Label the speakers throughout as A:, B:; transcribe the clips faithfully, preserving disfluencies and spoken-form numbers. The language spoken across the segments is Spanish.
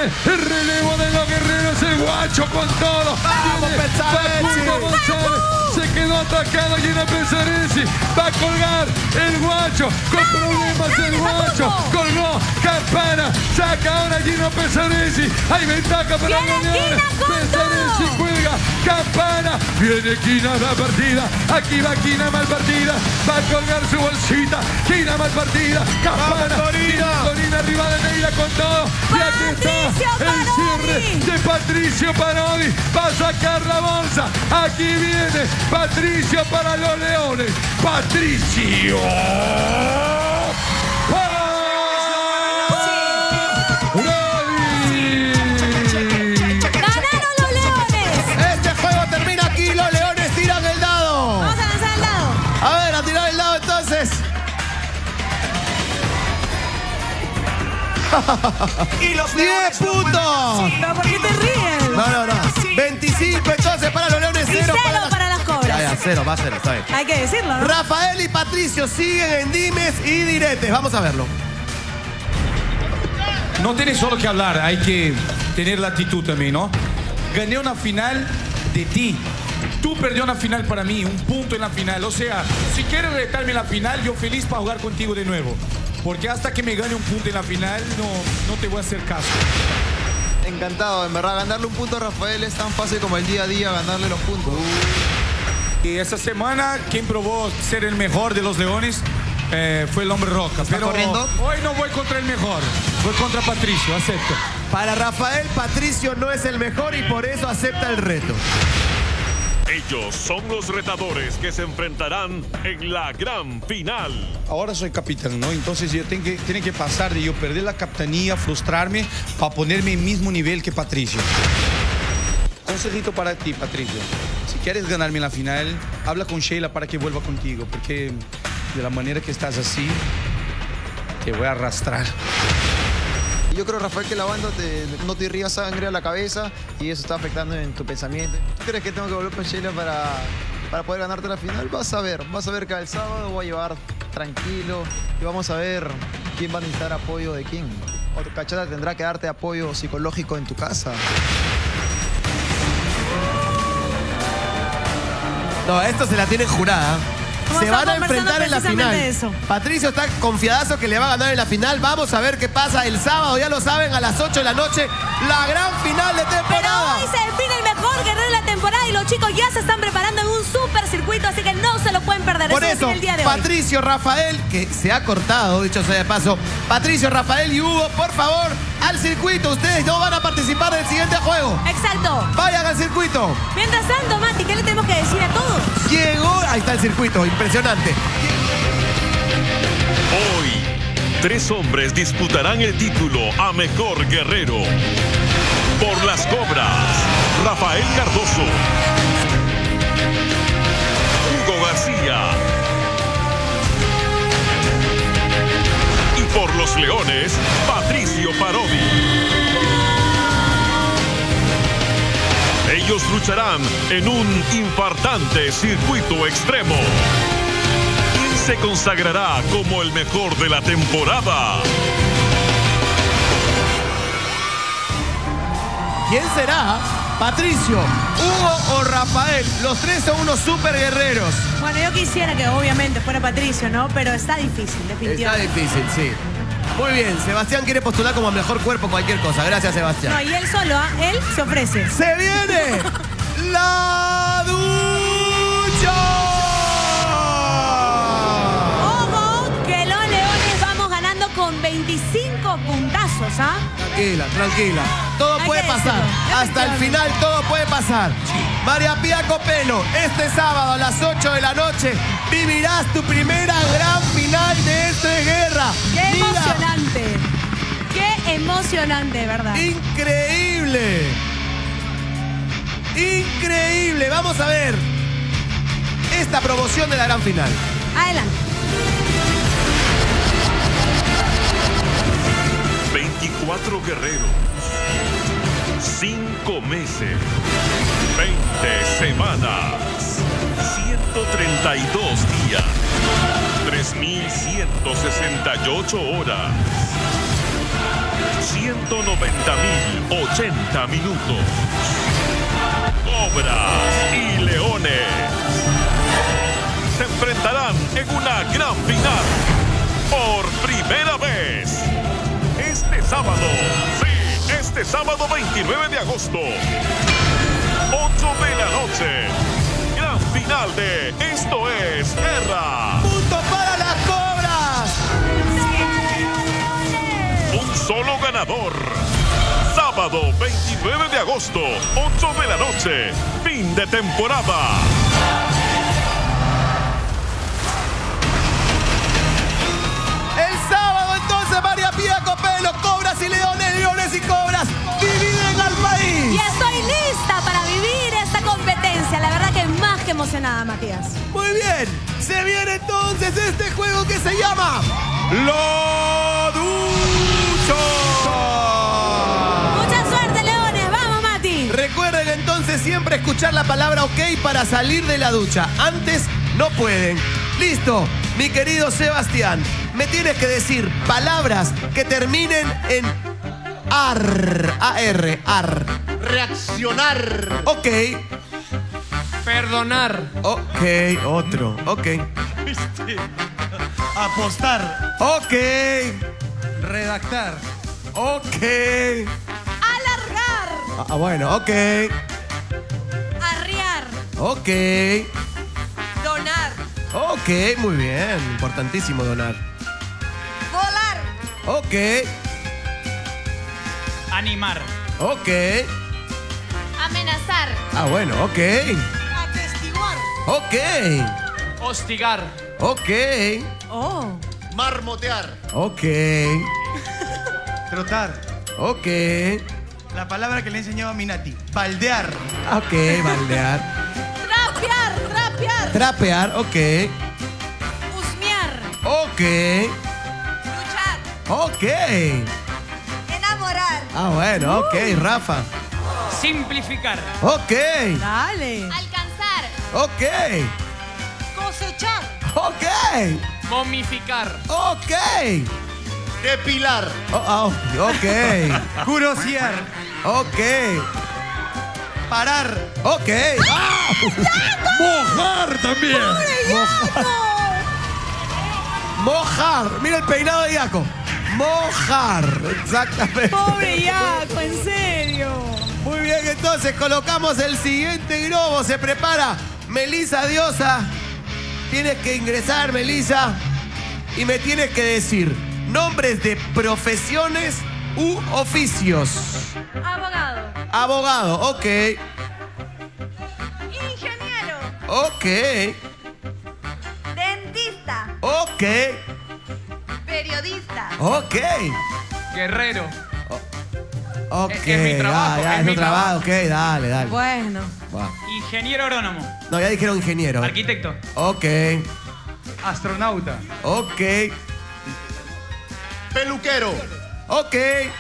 A: el relevo de los guerreros, el guacho con todo.
B: ¡Vamos,
A: Facundo González se quedó atacado Gino Pesaresi. Va a colgar el guacho. Con problemas el guacho. Colgó Campana. Saca ahora Gino Pesaresi. Hay ventaja para los Leones. Pesaresi cuelga. Campana. Viene Quina la partida. Aquí va Quina mal partida. Va a colgar su bolsita. Quina mal partida. Campana. Corina arriba de Neira con todo. Y aquí está el cierre de Patricio Parodi. Va a sacar la bolsa. Aquí viene Patricio para los Leones. Patricio.
C: ¡Ganaron los Leones!
B: Este juego termina aquí. Los Leones tiran el dado.
C: Vamos a lanzar el dado.
B: A ver, a tirar el dado entonces.
D: Y los
B: ¡diez puntos!
C: ¿Pero por qué te ríes?
B: No, no, no. veinticinco entonces para los Leones,
C: Y
B: cero
C: cero
B: para las...
C: para las cobras.
B: Ya, ya, cero, va a cero, está bien.
C: Hay que decirlo, ¿no?
B: Rafael y Patricio siguen en dimes y diretes. Vamos a verlo.
E: No tienes solo que hablar, hay que tener la actitud también, ¿no? Gané una final de ti. Tú perdió una final para mí, un punto en la final. O sea, si quieres retarme en la final, yo feliz para jugar contigo de nuevo. Porque hasta que me gane un punto en la final, no, no te voy a hacer caso.
F: Encantado, en verdad, ganarle un punto a Rafael es tan fácil como el día a día ganarle los puntos.
E: Y esta semana, quien probó ser el mejor de los Leones eh, fue el Hombre Roca.
F: ¿Está
E: Pero
F: corriendo?
E: hoy no voy contra el mejor, voy contra Patricio, acepto.
B: Para Rafael, Patricio no es el mejor y por eso acepta el reto.
G: Ellos son los retadores que se enfrentarán en la gran final.
E: Ahora soy capitán, ¿no? Entonces yo tengo que, tiene que pasar de yo perder la capitanía, frustrarme, para ponerme en el mismo nivel que Patricio. Consejito para ti, Patricio. Si quieres ganarme en la final, habla con Sheila para que vuelva contigo, porque de la manera que estás así, te voy a arrastrar.
F: Yo creo, Rafael, que la banda te, no te irría sangre a la cabeza y eso está afectando en tu pensamiento. ¿Tú crees que tengo que volver con Sheila para, para poder ganarte la final? Vas a ver, vas a ver que el sábado voy a llevar tranquilo y vamos a ver quién va a necesitar apoyo de quién. O Cachata tendrá que darte apoyo psicológico en tu casa.
B: No, esto se la tienen jurada. Se van a enfrentar en la final.
C: Eso.
B: Patricio está confiadazo que le va a ganar en la final. Vamos a ver qué pasa el sábado, ya lo saben, a las ocho de la noche, la gran final de temporada.
C: Pero hoy se define el mejor guerrero de la temporada y los chicos ya se están preparando en un super circuito, así que no se lo pueden perder.
B: Por
C: eso,
B: eso,
C: el día de
B: Patricio,
C: hoy.
B: Rafael, que se ha cortado, dicho sea de paso. Patricio, Rafael y Hugo, por favor, al circuito. Ustedes no van a participar del siguiente juego.
C: Exacto.
B: Vayan al circuito.
C: Mientras tanto, Mati, ¿qué le tenemos que decir a todos?
B: Llegó, ahí está el circuito, impresionante.
G: Hoy, tres hombres disputarán el título a Mejor Guerrero. Por las Cobras, Rafael Cardoso, Hugo García. Y por los Leones, Patricio Parodi. Ellos lucharán en un infartante circuito extremo. ¿Quién se consagrará como el mejor de la temporada?
B: ¿Quién será? Patricio, Hugo o Rafael. Los tres son unos super guerreros.
C: Bueno, yo quisiera que obviamente fuera Patricio, ¿no? Pero está difícil,
B: Está
C: definitivamente.
B: difícil, sí. Muy bien, Sebastián quiere postular como mejor cuerpo cualquier cosa. Gracias, Sebastián.
C: No, y él solo, ¿ah? Él se ofrece.
B: ¡Se viene la ducha!
C: Ojo, que los Leones vamos ganando con veinticinco puntazos, ¿ah?
B: Tranquila, tranquila. Todo
C: Hay
B: puede
C: que
B: pasar.
C: decirlo.
B: Hasta el final todo puede pasar. María Pía Copelo, este sábado a las ocho de la noche vivirás tu primera gran final de Esto es Guerra.
C: ¡Qué
B: Mira,
C: emocionante! ¡Qué emocionante, verdad!
B: increíble. Increíble. Vamos a ver esta promoción de la gran final.
C: Adelante.
G: veinticuatro guerreros, cinco meses, veinte semanas, ciento treinta y dos días, tres mil ciento sesenta y ocho horas. ciento noventa mil ochenta minutos. Cobras y leones se enfrentarán en una gran final por primera vez. Este sábado, sí, este sábado veintinueve de agosto, ocho de la noche. Gran final de Esto es Guerra.
B: ¡Punto para las cobras!
G: Un solo ganador. Sábado veintinueve de agosto, ocho de la noche. Fin de temporada.
B: El sábado entonces María Pía Copelo, cobras y leones, leones y cobras dividen al país.
C: Y estoy lista para vivir esta competencia. La verdad que más que emocionada, Matías.
B: Muy bien, se viene entonces este juego que se llama La Ducha.
C: Mucha suerte, leones. Vamos, Mati.
B: Recuerden entonces siempre escuchar la palabra OK para salir de la ducha. Antes no pueden. Listo, mi querido Sebastián. Me tienes que decir palabras que terminen en ar. A-R, ar.
D: Reaccionar.
B: Ok.
D: Perdonar.
B: Ok, otro. Ok.
D: Apostar.
B: Ok.
A: Redactar.
B: Ok.
C: Alargar.
B: Ah, bueno, ok.
C: Arriar.
B: Ok.
C: Donar.
B: Ok, muy bien. Importantísimo donar.
C: Volar.
B: Ok.
D: Animar.
B: Ok.
C: Amenazar.
B: Ah, bueno, ok.
C: Atestiguar.
B: Ok.
D: Hostigar.
B: Ok.
C: Oh.
F: Marmotear.
B: Ok.
D: Trotar.
B: Ok.
D: La palabra que le he enseñado a Minati. Baldear.
B: Ok, baldear.
C: Trapear. Trapear.
B: Trapear, ok.
C: Husmear.
B: Ok.
C: Luchar.
B: Ok.
C: Enamorar.
B: Ah, bueno, ok, Rafa.
D: Simplificar.
B: Ok.
C: Dale. Alcanzar.
B: Ok.
C: Cosechar.
B: Ok.
D: Momificar.
B: Ok.
F: Depilar.
B: Oh, oh, ok.
D: Curosear.
B: Ok.
D: Parar.
B: Ok. ¡Ah!
A: Mojar también.
B: Mojar. Mira el peinado de Iaco. Mojar. Exactamente.
C: Pobre Iaco, en serio.
B: Muy bien, entonces colocamos el siguiente globo. Se prepara Melisa Diosa. Tienes que ingresar, Melisa. Y me tienes que decir nombres de profesiones u oficios.
C: Abogado.
B: Abogado, ok.
C: Ingeniero.
B: Ok.
C: Dentista.
B: Ok.
C: Periodista.
B: Ok.
D: Guerrero.
B: Ok.
D: Es- es mi trabajo,
B: ya, ya,
D: es
B: es
D: mi
B: tu trabajo.
D: trabajo.
B: Ok, dale, dale.
C: Bueno.
B: Va.
D: Ingeniero agrónomo.
B: No, ya dijeron ingeniero.
D: Arquitecto.
B: Ok.
D: Astronauta.
B: Ok.
F: Peluquero.
B: Ok.
C: Periodista.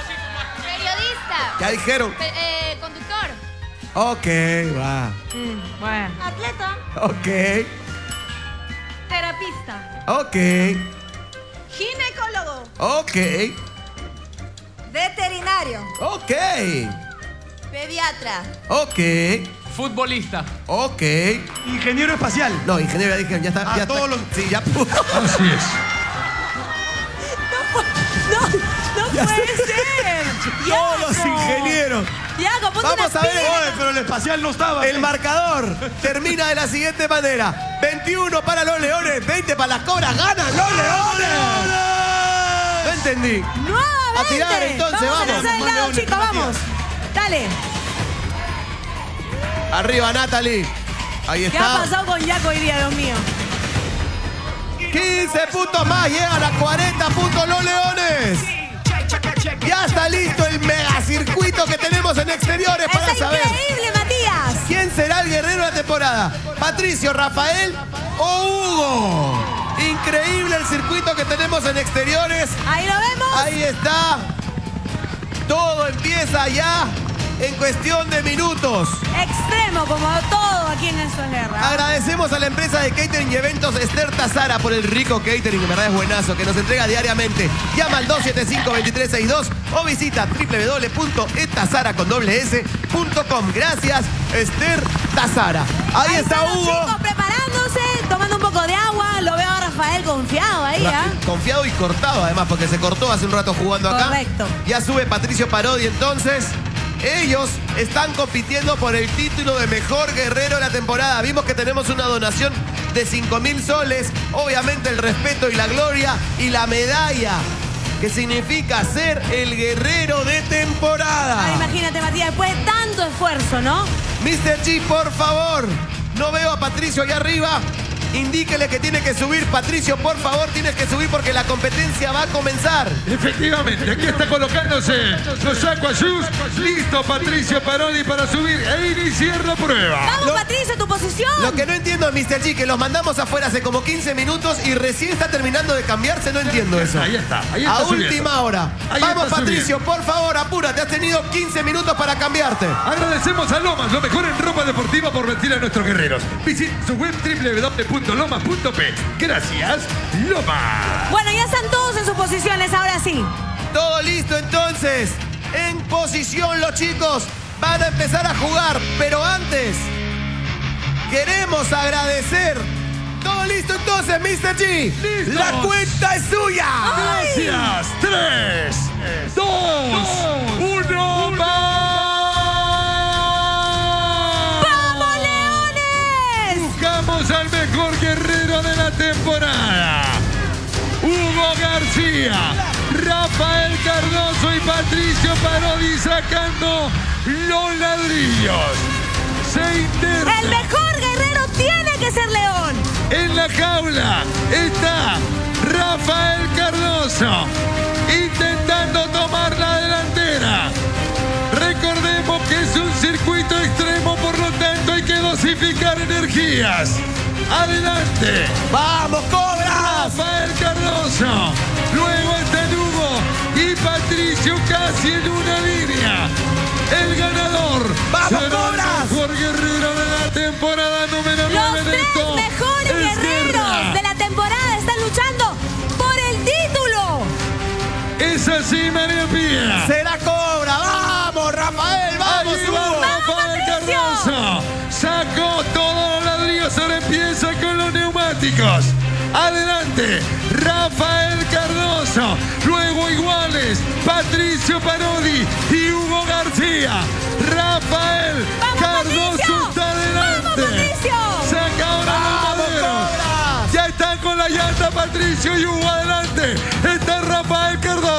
B: Ya dijeron.
C: eh, conductor.
B: Ok, va.
C: bueno. Atleta.
B: Ok.
C: Terapista.
B: Ok.
C: Ginecólogo.
B: Ok.
C: Veterinario.
B: Ok.
C: Pediatra.
B: Ok.
D: Futbolista.
B: Ok.
D: Ingeniero espacial.
B: No, ingeniero ya dijeron, ya está.
D: Ah,
B: ya
D: todos
B: está.
D: los-
B: Sí, ya pudo.
A: Así es.
C: No, no
B: Ya
C: puede
B: sé.
C: ser.
B: Todos los
C: Iaco.
B: ingenieros.
C: Iaco, ponte
B: Vamos
C: una
B: a ver.
C: pila.
B: Oye,
D: pero el espacial no estaba.
B: El marcador termina de la siguiente manera. veintiuno para los leones, veinte para las cobras. ¡Ganan los leones! No entendí.
C: Nuevamente.
B: A tirar, entonces,
C: vamos.
B: vamos.
C: a lanzar el lado, chicos, vamos. Dale.
B: Arriba, Natalie. Ahí
C: ¿Qué ha
B: está.
C: pasado con Iaco hoy día, Dios mío?
B: quince puntos más. Llegan a cuarenta puntos los leones. Ya está listo el megacircuito que tenemos en exteriores para
C: ¡Es
B: saber
C: increíble, Matías!
B: quién será el guerrero de la temporada. Patricio, Rafael o Hugo. Increíble el circuito que tenemos en exteriores.
C: Ahí lo vemos.
B: Ahí está. Todo empieza ya en cuestión de minutos.
C: Extremo, como todo aquí en Esto es Guerra.
B: Agradecemos a la empresa de catering y eventos Esther Tazara por el rico catering, que en verdad es buenazo, que nos entrega diariamente. Llama al dos siete cinco, dos tres seis dos o visita w w w punto etazara con doble s punto com. Gracias, Esther Tazara. Ahí,
C: Ahí
B: está
C: están los
B: Hugo.
C: chicos preparándose, tomando un poco de agua. Lo veo a Rafael confiado ahí, ¿ah?
B: Confiado y cortado además, porque se cortó hace un rato jugando acá.
C: Correcto.
B: Ya sube Patricio Parodi entonces. Ellos están compitiendo por el título de mejor guerrero de la temporada. Vimos que tenemos una donación de cinco mil soles. Obviamente el respeto y la gloria y la medalla, que significa ser el guerrero de temporada.
C: Ah, imagínate, Matías, después de tanto esfuerzo, ¿no?
B: mister G, por favor. No veo a Patricio allá arriba. Indíquele que tiene que subir. Patricio, por favor, tienes que subir porque la competencia va a comenzar.
A: Efectivamente, aquí está colocándose los Aquashoes. Listo, Patricio Parodi, para subir e iniciar la prueba.
C: Vamos,
B: Lo-
C: Patricio, tu posición.
B: Lo que no entiendo es, mister G, que los mandamos afuera hace como quince minutos y recién está terminando de cambiarse. No entiendo eso.
A: Ahí está, ahí está
B: A
A: subiendo.
B: última hora.
A: Ahí
B: Vamos,
A: está
B: Patricio, por favor, apúrate. Has tenido quince minutos para cambiarte.
A: Agradecemos a Lomas, lo mejor en ropa deportiva, por vestir a nuestros guerreros. Visite su web w w w punto lomas punto p. Gracias, Lomas.
C: Bueno, ya están todos en sus posiciones, ahora sí.
B: Todo listo entonces. En posición los chicos van a empezar a jugar, pero antes queremos agradecer. Todo listo entonces, mister G.
A: ¡Listos!
B: La cuenta es suya.
A: Gracias. Tres, dos, uno,
C: ¡Vamos, Leones!
A: Buscamos al mejor guerrero de la temporada. Hugo García, Rafael Cardoso y Patricio Parodi sacando los ladrillos. Se interna.
C: El mejor guerrero tiene que ser León.
A: En la jaula está Rafael Cardoso intentando tomar la delantera. Recordemos que es un circuito extremo, por lo tanto hay que dosificar energías. Adelante.
B: ¡Vamos, Cobras!
A: Rafael Cardoso. Luego está Hugo y Patricio casi en una línea. El ganador.
B: ¡Vamos,
A: será
B: Cobras!
A: el mejor guerrero de la temporada número
C: Los
A: nueve de
C: tres
A: esto.
C: mejores
A: es
C: guerreros
A: guerra.
C: de la temporada están luchando por el título.
A: Es así, María Pía.
B: ¡Se la cobra! ¡Vamos, Rafael! ¡Vamos,
A: Ahí va
B: Hugo!
A: Rafael
C: Patricio!
A: Cardoso. Sacó todos los ladrillos, ahora empieza con los neumáticos. Adelante, Rafael Cardoso. Luego iguales, Patricio Parodi y Hugo García. Rafael
C: ¡Vamos,
A: Cardoso
C: Patricio!
A: está adelante.
C: ¡Vamos, Patricio!
A: Saca ahora los
B: ¡Vamos,
A: maderos.
B: Cobras!
A: Ya están con la llanta Patricio y Hugo adelante. Está Rafael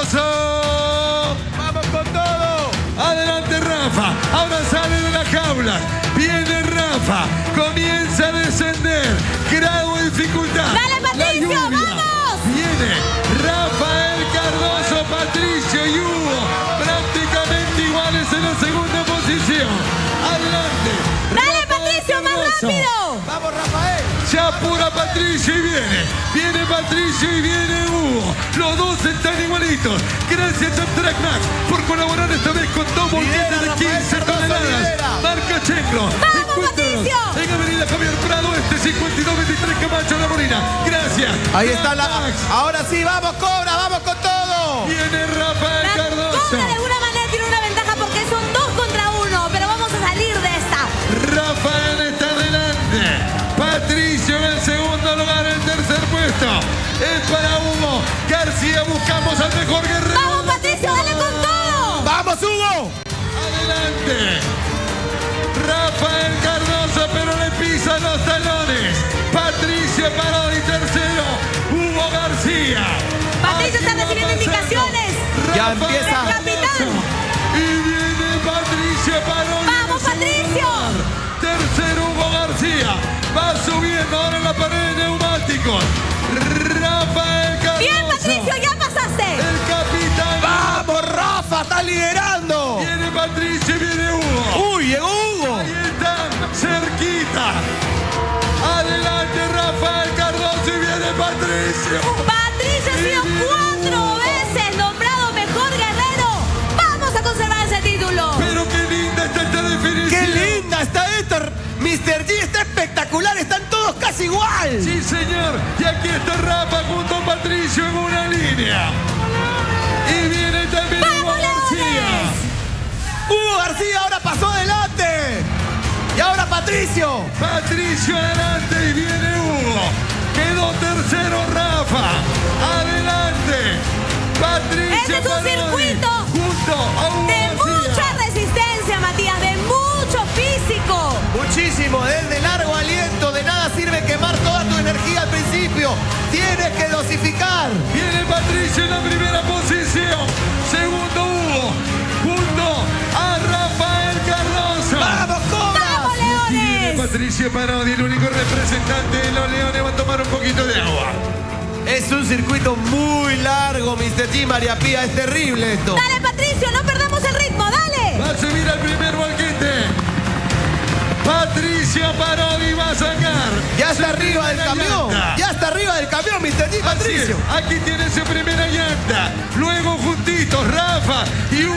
A: Cardoso.
B: ¡Vamos con todo!
A: Adelante Rafa, ahora sale de la jaula. Viene Rafa, comienza a descender. Grado de dificultad.
C: ¡Dale, Patricio,
A: La lluvia.
C: vamos!
A: Viene Rafael Cardoso, Patricio y Hugo. Prácticamente iguales en la segunda posición. Adelante.
C: ¡Dale,
A: Rafael
C: Patricio, más
A: Cardoso.
C: rápido!
B: ¡Vamos, Rafael!
A: Se apura Patricio y viene. Viene Patricio y viene Hugo. Los dos están igualitos. Gracias a Track Max por colaborar esta vez con dos
B: Lidera,
A: bolquetas de
B: Rafael
A: quince
B: Cardoso,
A: toneladas.
B: lidera.
A: Marca Checlo.
C: ¡Vamos,
A: Encuéntranos
C: Patricio!
A: en Avenida Javier Prado Este, cincuenta y dos veintitrés Camacho, La Molina. Gracias.
B: Ahí está la...
A: Track Max.
B: Ahora sí, ¡vamos, Cobra! ¡Vamos con todo!
A: Viene Rafael
C: La
A: Cardoso.
C: Cobra de alguna manera tiene una ventaja porque son dos contra uno, pero vamos a salir de esta.
A: Rafael está adelante. Patricio en el segundo lugar, el tercer puesto es para Hugo García. Buscamos al mejor guerrero.
C: ¡Vamos, Patricio, dale con todo!
B: ¡Vamos, Hugo!
A: Adelante. Rafael Cardoso, pero le pisan los talones. Patricio Parodi tercero. Hugo García.
C: Patricio está
A: Aquí va
C: recibiendo
A: pasando
C: indicaciones.
B: Ya
A: Rafael
B: empieza.
A: Cardoso. Y viene Patricio Parodi.
C: ¡Vamos, Patricio!
A: Tercero Hugo García. Va subiendo ahora en la pared de neumáticos. Rafael Cardoso.
C: ¡Bien, Patricio, ya pasaste!
A: El capitán.
B: ¡Vamos, Rafa! ¡Está liderando!
A: Viene Patricio y viene Hugo.
B: ¡Uy, llegó Hugo!
A: Ahí están, cerquita. Adelante Rafael Cardoso y viene Patricio.
C: Patricio ha sido cuatro veces nombrado mejor guerrero. ¡Vamos a conservar ese título!
A: Pero qué linda
B: igual.
A: Sí, señor. Y aquí está Rafa junto a Patricio en una línea. Y viene también Hugo García.
B: Hugo García ahora pasó adelante. Y ahora Patricio.
A: Patricio adelante y viene Hugo. Quedó tercero Rafa. Adelante. Patricio.
C: Este es un
A: Parodi,
C: circuito
A: junto a Hugo
C: de
A: García.
C: mucha resistencia, Matías, de mucho físico.
B: Muchísimo, desde largo aliento. De nada sirve quemar toda tu energía al principio. Tienes que dosificar.
A: Viene Patricio en la primera posición. Segundo Hugo. Junto a Rafael Cardoso.
B: ¡Vamos, Cobras!
C: ¡Vamos,
A: Viene
C: Leones!
A: Patricio Parodi, el único representante de los Leones. Va a tomar un poquito de agua.
B: Es un circuito muy largo, mister G, María Pía. Es terrible esto.
C: Dale, Patricio, no perdamos el ritmo, dale.
A: Va a subir al primer volquete. Patricio Parodi va a sacar.
B: Ya está arriba del
A: primera
B: camión.
A: llanta.
B: Ya está arriba del camión, mister G,
A: Así es.
B: Patricio.
A: Aquí tiene su primera llanta. Luego juntitos, Rafa y